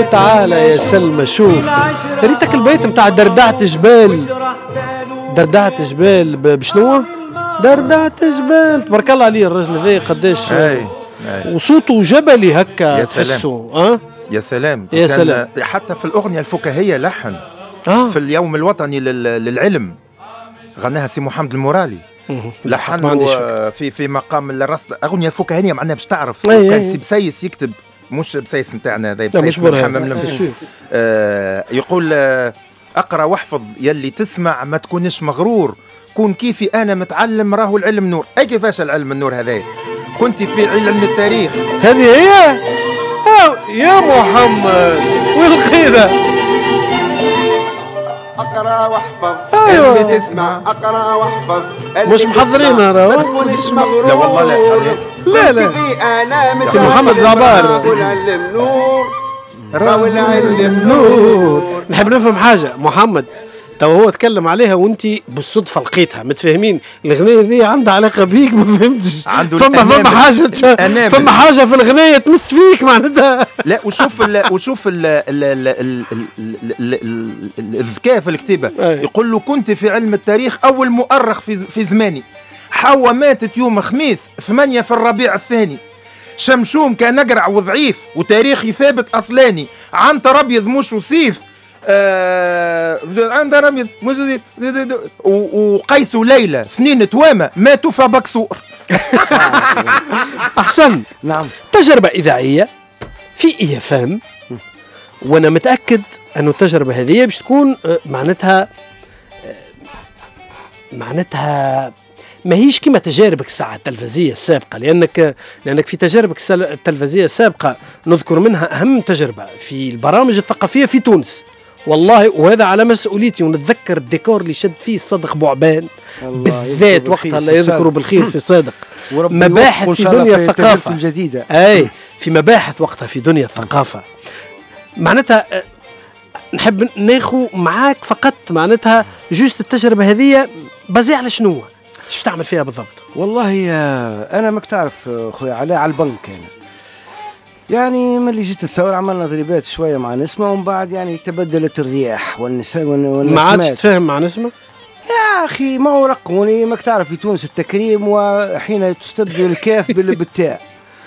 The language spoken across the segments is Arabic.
تعالى يا سلمى شوف ريتك البيت متاع دردعت جبال. دردعت جبال بشنو؟ دردعت جبال تبارك الله عليه الرجل ذي قداش وصوته جبلي هكا تحسه. يا سلام يا سلام. حتى في الأغنية الفكاهية لحن في اليوم الوطني للعلم غناها سي محمد المورالي لحن في مقام الرصد. أغنية فكاهية معناها باش تعرف كان سي بسيس يكتب مش بسيس نتاعنا هذا بسيس يقول اقرا واحفظ يلي تسمع ما تكونش مغرور كون كيفي انا متعلم راهو العلم نور. اي كيفاش العلم النور هذا؟ كنت في علم التاريخ هذه هي يا محمد والقيدة اقرا واحفظ ايوه تسمع اقرا واحفظ مش محضرينها راهو. لا والله لا سي محمد زعبار العلم نور العلم نور. نحب نفهم حاجة محمد تو هو تكلم عليها وانت بالصدفة لقيتها متفاهمين الأغنية ذي عندها علاقة بيك ما فهمتش. فما حاجة فما حاجة في الأغنية تمس فيك معناتها. لا وشوف الذكاء في الكتابة. يقول له كنت في علم التاريخ أول مؤرخ في زماني. حواء ماتت يوم خميس 8 في الربيع الثاني. شمشوم كان أقرع وضعيف وتاريخي ثابت أصلاني. عنتر أبيض مش وصيف عنتر أبيض مش وصيف وقيس وليلى 2 توامة ماتوا في بكسور. أحسن. نعم. تجربة إذاعية في إيفام وأنا متأكد أن التجربة هذه باش تكون معناتها ما هيش كما تجاربك الساعة التلفزية السابقة لأنك في تجاربك التلفزية السابقة نذكر منها أهم تجربة في البرامج الثقافية في تونس والله وهذا على مسؤوليتي. ونتذكر الديكور اللي شد فيه الصدق بوعبان بالذات وقتها الله يذكره بالخير سي صادق. مباحث في دنيا الثقافة الجديدة في مباحث وقتها في دنيا الثقافة معناتها نحب ناخو معاك فقط معناتها جوست التجربة هذه بازي على شنو شو تعمل فيها بالضبط؟ والله أنا ماك تعرف خويا علاء على البنك يعني ملي جيت الثورة عملنا ضريبات شوية مع نسمة ومن بعد يعني تبدلت الرياح والنسمات. ما عادش تفهم مع نسمة؟ يا أخي ما هو رقوني ماك تعرف في تونس التكريم وحين تستبدل الكاف بالتاء.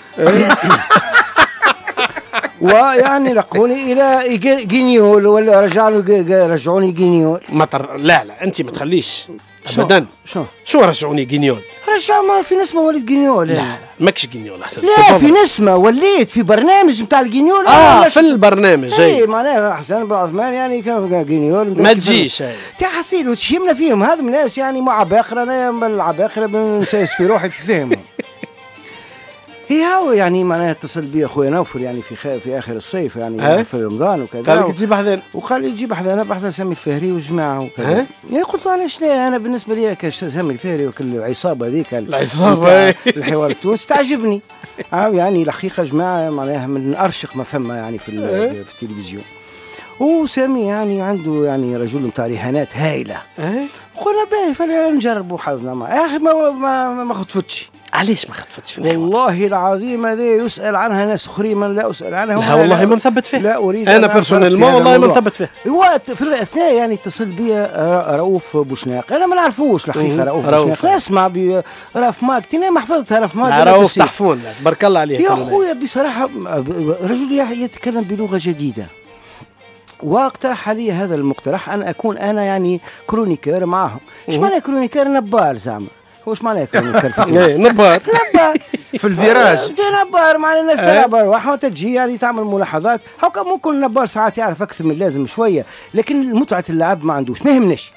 ويعني لقوني الى جينيول ولا رجعوني جينيول. لا انت ما تخليش ابدا. شو رجعوني جينيول؟ رجع ما في نسمه وليت جينيول. لا ماكش جينيول احسن. لا في نسمه وليت في برنامج نتاع الجينيول. في البرنامج اي معناها حسن بن عثمان يعني كان جينيول ما تجيش تاع حسين وتشيمنا فيهم هذا الناس يعني مع عباقره. انا من العباقره بنسايس في روحي في فهمهم. هي هو يعني معناها اتصل بي اخويا نوفل يعني في اخر الصيف يعني في رمضان وكذا. قال لك تجيب حذانا وقال لي تجيب حذانا بحذا سامي الفهري وجماعه وكذا. يعني قلت له علاش لا انا بالنسبه لي سامي الفهري وكل العصابه هذيك العصابه الحوار التونسي تعجبني. يعني الحقيقه جماعه معناها من ارشق ما فما يعني في التلفزيون. وسامي يعني عنده يعني رجل نتاع رهانات هايله. قلنا باهي فنجربوا حظنا معاه. يا اخي ما خطفتش. علاش ما خطفتش في الحوار؟ والله العظيم هذا يسأل عنها ناس اخرين من لا اسأل عنها. لا والله ما نثبت فيه. لا اريد انا بيرسونيل والله ما نثبت فيه. وقت في الاثناء يعني اتصل بي رؤوف بوشناق. انا ما نعرفوش الحقيقه رؤوف بوشناق. نسمع برف ماك تينا ما حفظتها رف ماك. رؤوف تحفون تبارك الله عليه يا اخويا بصراحه رجل يتكلم بلغه جديده. واقترح علي هذا المقترح ان اكون انا يعني كرونيكير معهم. ايش معنى كرونيكير؟ نبار زعما. واش معناه كرونيكير؟ نبار في الفيراج نبار مع الناس تلعب واحد تجي يعني تعمل ملاحظات. هاكا ممكن النبار ساعات يعرف اكثر من اللازم شويه لكن متعه اللعب ما عندوش ما يهمناش.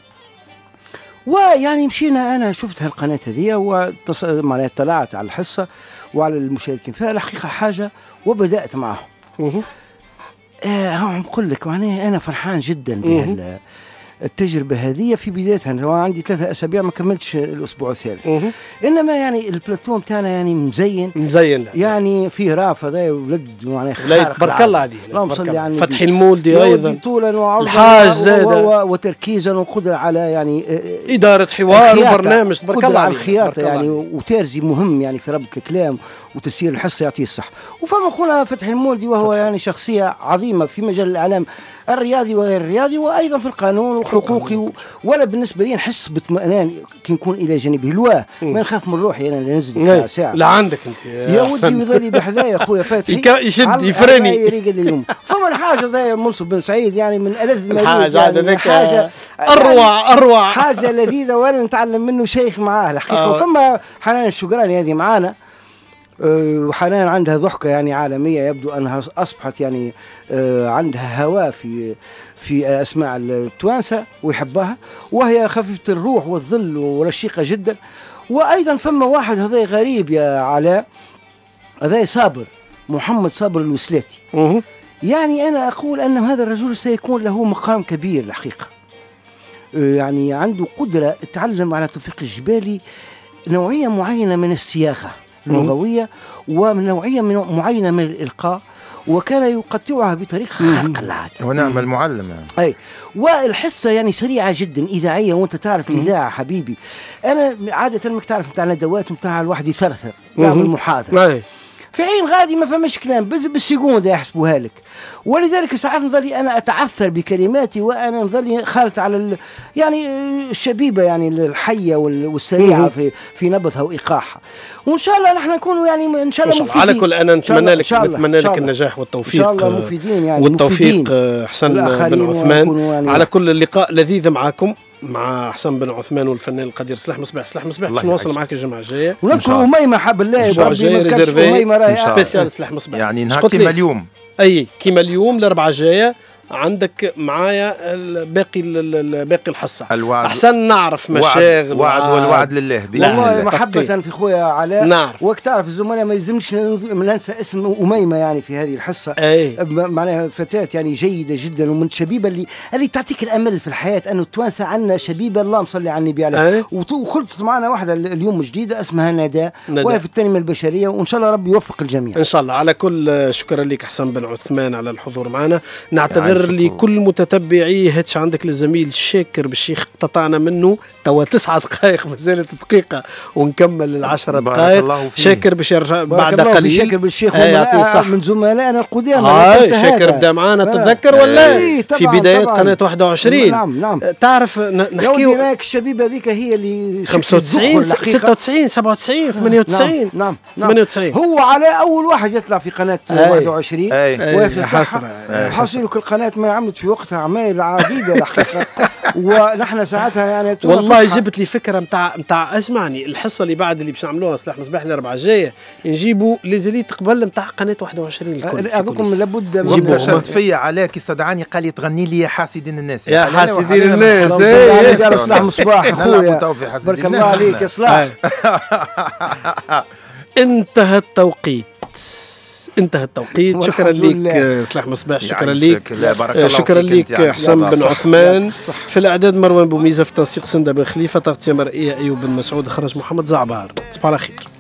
ويعني مشينا انا شفت هالقناه هذه معناها اطلعت على الحصه وعلى المشاركين فيها الحقيقه حاجه وبدات معهم. نقول لك معناها انا فرحان جدا التجربة هذه في بدايتها. أنا عندي 3 أسابيع ما كملتش الأسبوع الثالث. إنما يعني البلاتون بتاعنا يعني مزين يعني فيه رافة ذا ولد معناها خارق. بارك الله عليه. اللهم صل على النبي. فتحي المولدي أيضا طولا وعرضا الحاج زاد وتركيزا وقدرة على يعني إدارة حوار وبرنامج. بارك الله على الخياطة يعني وتارزي مهم يعني في ربط الكلام وتسيير الحصه يعطيه الصح. وفما خونا فتحي المولدي وهو يعني شخصيه عظيمه في مجال الاعلام الرياضي وغير الرياضي، وايضا في القانون والحقوقي. ولا بالنسبه لي نحس باطمئنان كي نكون الى جانبه الواه، ما نخاف من روحي انا ننزل ساعه ساعه. لا عندك انت يا ودي يظل بحذايا خويا فتحي يشد يفرني. فما الحاجه ذا منصف بن سعيد يعني من الذ ما حاجه اروع حاجه لذيذه، وانا نتعلم منه شيخ معاه الحقيقه. وفما حنان الشقراني هذه معانا، وحنان عندها ضحكة يعني عالمية، يبدو أنها أصبحت يعني عندها هواء في أسماع التوانسة ويحبها، وهي خفيفة الروح والظل ورشيقة جدا. وأيضا فما واحد هذا غريب يا علاء، هذا صابر، محمد صابر الوسلاتي. يعني أنا أقول أن هذا الرجل سيكون له مقام كبير الحقيقة، يعني عنده قدرة تعلم على توفيق الجبالي نوعية معينة من الصياغة اللغوية ونوعية معينة من الإلقاء، وكان يقطعها بطريقة خارقة للعادة. ونعم المعلم أي، والحصة يعني سريعة جدا إذاعية، وأنت تعرف الإذاعة حبيبي. أنا عادة ما تعرف نتاع الندوات نتاع الواحد يثرثر يعمل محاضرة في عين غادي ما فماش كلام بالسكوندة يحسبوها لك، ولذلك ساعات نظلي انا اتعثر بكلماتي، وانا نظلي خالط على يعني الشبيبه يعني الحيه والسريعه في نبضها وايقاعها. وان شاء الله نحن نكون يعني ان شاء الله مفيدين. على كل انا نتمنى لك النجاح والتوفيق ان شاء الله مفيدين يعني والتوفيق حسن بن عثمان يعني على كل اللقاء لذيذ معكم مع حسن بن عثمان والفنان القدير سلاح مصباح. سلاح مصباح باش نواصل معك الجمعه الجايه، ونذكر أميمة حب الله الاسبوع الجاي ريزيرفي سبيسيال سلاح مصباح، يعني نهار كيما اليوم. اي كيما اليوم الاربعاء الجايه عندك معايا باقي الحصه. احسن نعرف مشاغل وعد والوعد لله والله محبه في خويا علاء. نعرف وكتعرف الزملاء ما يلزمش ننسى اسم أميمة يعني في هذه الحصه. معناها فتاه يعني جيده جدا، ومن الشبيبه اللي تعطيك الامل في الحياه، انه التوانسه عندنا شبيبه اللهم صل على النبي عليه. وخلطت معنا واحده اليوم جديده اسمها ندى، وهي في التنميه البشريه، وان شاء الله ربي يوفق الجميع ان شاء الله. على كل شكرا لك حسن بن عثمان على الحضور معنا. نعتذر لكل متتبعي هاتش عندك للزميل شاكر بالشيخ قطعنا منه توا 9 دقائق، مازالت دقيقة ونكمل 10 دقائق. شاكر باش يرجع بعد قليل. شاكر بالشيخ من زملائنا القدام. شاكر بدا معنا تتذكر ولا في بداية قناة 21. نعم. تعرف نحكيو هناك الشبيبة ذيك هي اللي 95 96 97 98. نعم 98. هو على أول واحد يطلع في قناة 21 حاصلك القناة ما عملت في وقتها أعمال عديدة الحقيقة. ونحن ساعتها يعني والله جبت لي فكره نتاع اسمعني الحصه اللي بعد اللي باش نعملوها سلاح مصباح الاربعاء الجايه، نجيبوا ليزيليت قبل نتاع قناه 21 الكل. هذوكم لابد نجيبوا. شد فيا علاء استدعاني قال لي تغني لي يا حاسدين الناس. يا حاسدين الناس. يا سلاح مصباح اخويا بارك الله عليك يا صلاح. انتهى التوقيت. شكرا لك سلاح مصباح. شكرا لك. شكرا لك حسن بن عثمان. في الاعداد مروان بوميزه، في التنسيق سنده بن خليفه، تغطيه مرئيه ايوب بن مسعود، خرج محمد زعبار. تصبحوا على خير.